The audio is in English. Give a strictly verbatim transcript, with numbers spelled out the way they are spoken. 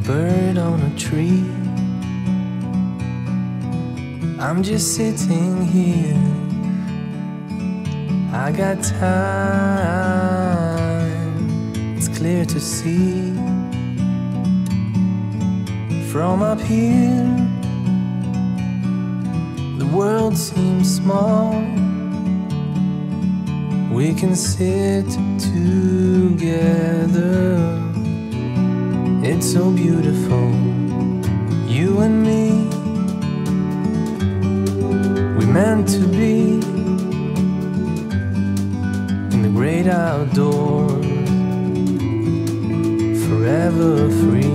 bird on a tree. I'm just sitting here, I got time, it's clear to see. From up here, the world seems small. We can sit together, it's so beautiful, you and me. We meant to be in the great outdoors, forever free.